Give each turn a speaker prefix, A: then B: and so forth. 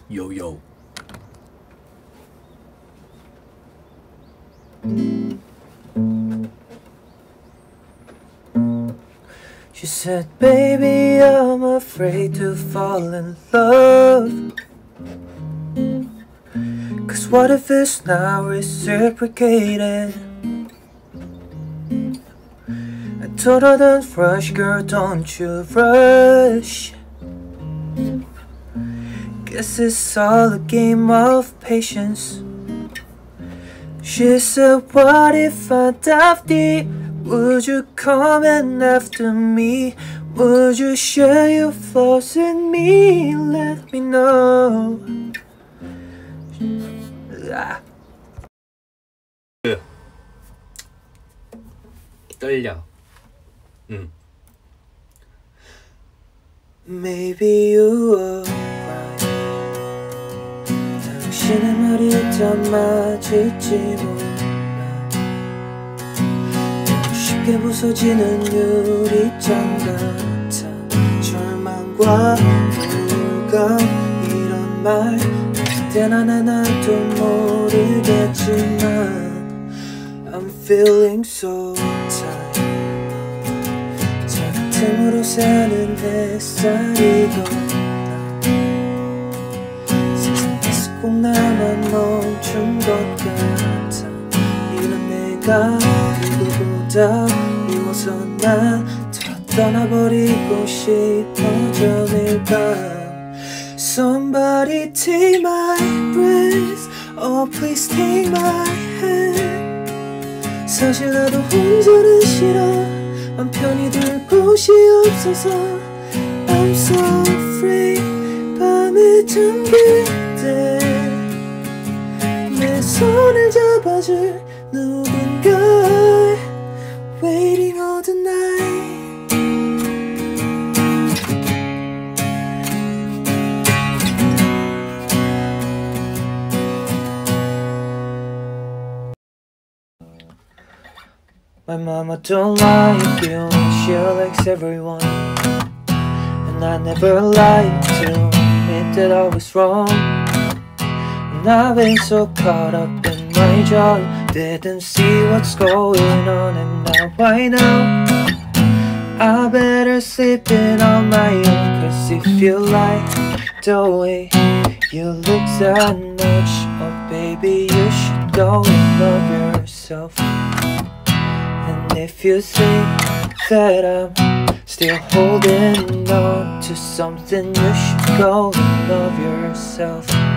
A: Yo, yo. She said, baby, I'm afraid to fall in love. Cause what if it's not reciprocated? I told her, don't rush, girl, don't you rush. Guess it's all a game of patience. She said, what if I dive deep? Would you come in after me? Would you share your flaws with me? Let me know.
B: 떨려.
A: Maybe you are right. 당신의 말이 다 맞을지 몰라. 쉽게 부서지는 유리창 같아. 절망과 우울감 이런 말 그때나 나도 모르겠지만 I'm feeling so tired. 틈으로 새는 햇살이고 세상에서 꼭 나만 멈춘 것 같아. 이런 내가 누구보다 미워서 난 더 떠나버리고 싶어져 매일 밤. Somebody take my breath, oh please take my hand. 사실 나도 혼자는 싫어. 맘 편히 둘 곳이 없어서 I'm so afraid. 밤에 잠길 때 내 손을 잡아줄 누군가 Waiting all the night. My mama don't like you, she likes everyone. And I never like to admit that I was wrong. And I've been so caught up in my job, didn't see what's going on. And now I know I better sleep in on my own. Cause if you like the way you look that much, oh baby, you should go and love yourself. And if you think that I'm still holding on to something, you should go and love yourself.